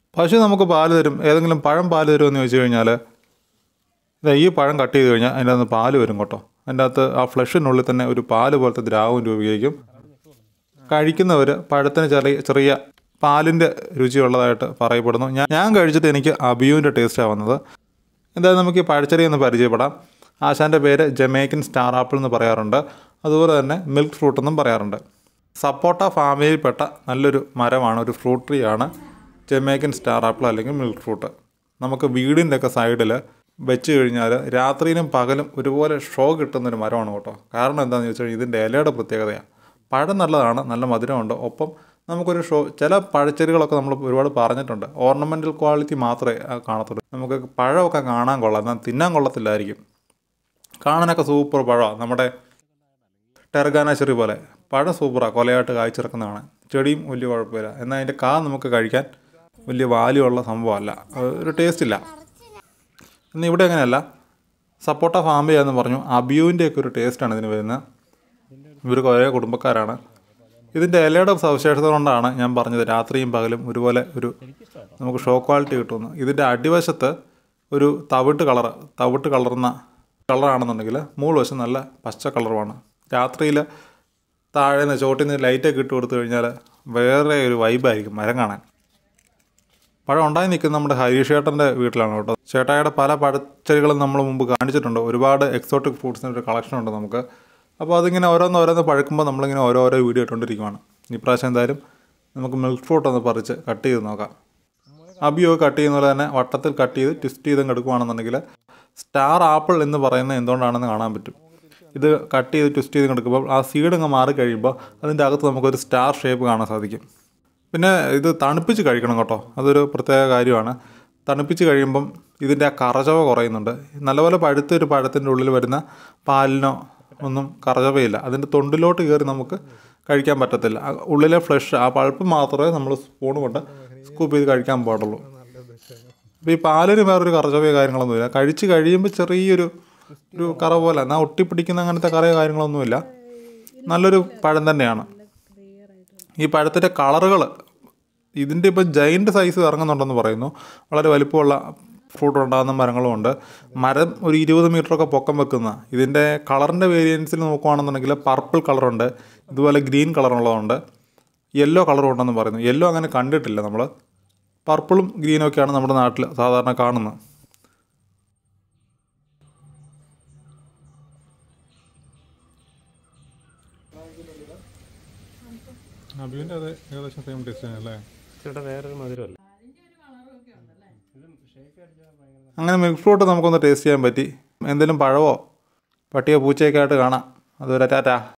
പശു നമുക്ക് പാല് തരും. ഏതെങ്കിലും പഴം പാല് തരുമെന്ന് ചോദിച്ചു കഴിഞ്ഞാൽ ഈ പഴം കട്ട് ചെയ്ത് കഴിഞ്ഞാൽ അതിൻ്റെ അകത്ത് പാല് വരും കേട്ടോ. അതിൻ്റെ അകത്ത് ആ ഫ്ലഷിനുള്ളിൽ തന്നെ ഒരു പാല് പോലത്തെ ദ്രാവകം രൂപീകരിക്കും. കഴിക്കുന്നവർ പഴത്തിന് ചെറിയ പാലിൻ്റെ രുചിയുള്ളതായിട്ട് പറയപ്പെടുന്നു. ഞാൻ കഴിച്ചിട്ട് എനിക്ക് അബിയുവിൻ്റെ ടേസ്റ്റാണ് വന്നത്. എന്തായാലും നമുക്ക് ഈ പഴച്ചെടി ഒന്ന് പരിചയപ്പെടാം. ആശാൻ്റെ പേര് ജമൈക്കൻ സ്റ്റാർ ആപ്പിൾ എന്ന് പറയാറുണ്ട്. അതുപോലെ തന്നെ മിൽക്ക് ഫ്രൂട്ട് എന്നും പറയാറുണ്ട്. സപ്പോട്ട ഫാമിലിയിൽപ്പെട്ട നല്ലൊരു മരമാണ്, ഒരു ഫ്രൂട്ട് ട്രീ ആണ് ജമൈക്കൻ സ്റ്റാർ ആപ്പിൾ അല്ലെങ്കിൽ മിൽക്ക് ഫ്രൂട്ട്. നമുക്ക് വീടിൻ്റെ ഒക്കെ സൈഡിൽ വെച്ച് കഴിഞ്ഞാൽ രാത്രിയിലും പകലും ഒരുപോലെ ഷോ കിട്ടുന്നൊരു മരമാണ് കേട്ടോ. കാരണം എന്താണെന്ന് ചോദിച്ചാൽ ഇതിൻ്റെ ഇലയുടെ പ്രത്യേകതയാണ്. പഴം നല്ലതാണ്, നല്ല മധുരമുണ്ട്. ഒപ്പം നമുക്കൊരു ചില പഴച്ചെടികളൊക്കെ നമ്മൾ ഒരുപാട് പറഞ്ഞിട്ടുണ്ട്, ഓർണമെൻ്റൽ ക്വാളിറ്റി മാത്രമേ കാണത്തുള്ളൂ. നമുക്ക് പഴമൊക്കെ കാണാൻ കൊള്ളാം, എന്നാൽ തിന്നാൻ കൊള്ളത്തില്ലായിരിക്കും. കാണാനൊക്കെ സൂപ്പർ പഴമാണ്, നമ്മുടെ ടെർഗാന ചെറി പോലെ പഴം സൂപ്പറാണ്, കൊലയായിട്ട് കായ്ച്ചിറക്കുന്നതാണ്. ചെടിയും വലിയ കുഴപ്പമില്ല, എന്നാൽ അതിൻ്റെ നമുക്ക് കഴിക്കാൻ വലിയ വാല്യുള്ള സംഭവമല്ല, ഒരു ടേസ്റ്റ് ഇല്ല. എന്നാൽ ഇവിടെ അങ്ങനെയല്ല. സപ്പോട്ട ഫാം ചെയ്യാമെന്ന് പറഞ്ഞു. അബിയുവിൻ്റെയൊക്കെ ഒരു ടേസ്റ്റാണ് ഇതിന് വരുന്നത്. ഇവർ കുറേ കുടുംബക്കാരാണ്. ഇതിൻ്റെ ഇലയുടെ സവിശേഷത കൊണ്ടാണ് ഞാൻ പറഞ്ഞത് രാത്രിയും പകലും ഒരുപോലെ നമുക്ക് ഷോ ക്വാളിറ്റി കിട്ടുമെന്ന്. ഇതിൻ്റെ അടിവശത്ത് ഒരു തവിട്ട് കളറുന്ന കളറാണെന്നുണ്ടെങ്കിൽ മുകൾവശം നല്ല പച്ച കളറുമാണ്. രാത്രിയിൽ താഴെ നിന്ന് ചോട്ടിൽ നിന്ന് ലൈറ്റൊക്കെ ഇട്ട് കൊടുത്തു കഴിഞ്ഞാൽ വേറെ ഒരു വൈബായിരിക്കും മരം കാണാൻ. പഴം ഉണ്ടായി നിൽക്കുന്നത് നമ്മുടെ ഹരീഷ് ചേട്ടൻ്റെ വീട്ടിലാണ് കേട്ടോ. ചേട്ടായുടെ പല പഴച്ചെടികളും നമ്മൾ മുമ്പ് കാണിച്ചിട്ടുണ്ട്. ഒരുപാട് എക്സോട്ടിക് ഫ്രൂട്ട്സിൻ്റെ ഒരു കളക്ഷൻ ഉണ്ട് നമുക്ക്. അപ്പോൾ അതിങ്ങനെ ഓരോന്ന് പഴുക്കുമ്പോൾ നമ്മളിങ്ങനെ ഓരോ വീഡിയോ ഇട്ടുകൊണ്ടിരിക്കുവാണ്. ഇപ്രാവശ്യം എന്തായാലും നമുക്ക് മിൽക്ക് ഫ്രൂട്ട് ഒന്ന് പറിച്ച് കട്ട് ചെയ്ത് നോക്കാം. അബിയോ കട്ട് ചെയ്യുന്ന പോലെ തന്നെ വട്ടത്തിൽ കട്ട് ചെയ്ത് ട്വിസ്റ്റ് ചെയ്തും എടുക്കുകയാണെന്നുണ്ടെങ്കിൽ സ്റ്റാർ ആപ്പിൾ എന്ന് പറയുന്നത് എന്തുകൊണ്ടാണെന്ന് കാണാൻ പറ്റും. ഇത് കട്ട് ചെയ്ത് ട്വിസ്റ്റ് ചെയ്ത് എടുക്കുമ്പോൾ ആ സീഡ് അങ്ങ് മാറി കഴിയുമ്പോൾ അതിൻ്റെ അകത്ത് നമുക്കൊരു സ്റ്റാർ ഷേപ്പ് കാണാൻ സാധിക്കും. പിന്നെ ഇത് തണുപ്പിച്ച് കഴിക്കണം കേട്ടോ, അതൊരു പ്രത്യേക കാര്യമാണ്. തണുപ്പിച്ച് കഴിയുമ്പം ഇതിൻ്റെ ആ കറചവ കുറയുന്നുണ്ട്. നല്ലപോലെ പഴുത്തൊരു പഴത്തിൻ്റെ ഉള്ളിൽ വരുന്ന പാലിനോ ഒന്നും കറചവയില്ല. അതിൻ്റെ തൊണ്ടിലോട്ട് കയറി നമുക്ക് കഴിക്കാൻ പറ്റത്തില്ല. ഉള്ളിലെ ഫ്ലഷ്, ആ പൾപ്പ് മാത്രമേ നമ്മൾ സ്പൂൺ കൊണ്ട് സ്കൂപ്പ് ചെയ്ത് കഴിക്കാൻ പാടുള്ളൂ. അപ്പോൾ ഈ പാലിന് വേറൊരു കറചവയോ കാര്യങ്ങളൊന്നുമില്ല. കഴിച്ച് കഴിയുമ്പോൾ ചെറിയൊരു കറ പോലെ, എന്നാൽ ഒട്ടിപ്പിടിക്കുന്ന അങ്ങനത്തെ കറയോ കാര്യങ്ങളൊന്നുമില്ല. നല്ലൊരു പഴം തന്നെയാണ്. ഈ പഴത്തിൻ്റെ കളറുകൾ, ഇതിൻ്റെ ഇപ്പം ജൈൻറ്റ് സൈസ് ഇറങ്ങുന്നുണ്ടെന്ന് പറയുന്നു. വളരെ വലിപ്പമുള്ള ഫ്രൂട്ട് ഉണ്ടാകുന്ന മരങ്ങളുമുണ്ട്. മരം ഒരു 20 മീറ്ററൊക്കെ പൊക്കം വെക്കുന്ന. ഇതിൻ്റെ കളറിൻ്റെ വേരിയൻസിൽ നോക്കുകയാണെന്നുണ്ടെങ്കിൽ പർപ്പിൾ കളറുണ്ട്, ഇതുപോലെ ഗ്രീൻ കളറുള്ളതുണ്ട്, യെല്ലോ കളറും ഉണ്ടെന്ന് പറയുന്നു. യെല്ലോ അങ്ങനെ കണ്ടിട്ടില്ല നമ്മൾ. പർപ്പിളും ഗ്രീനും ഒക്കെയാണ് നമ്മുടെ നാട്ടിൽ സാധാരണ കാണുന്നത്. അബിയുടെ അത് ഏകദേശം സെയിം ടേസ്റ്റ് അല്ലേ? വേറൊരു മധുരമല്ല. അങ്ങനെ മിൽക്ക് ഫ്രൂട്ട് നമുക്കൊന്ന് ടേസ്റ്റ് ചെയ്യാൻ പറ്റി. എന്തെങ്കിലും പഴവോ പട്ടിയോ പൂച്ചയൊക്കെ ആയിട്ട് കാണാം. അതുവരെ ടാറ്റാ.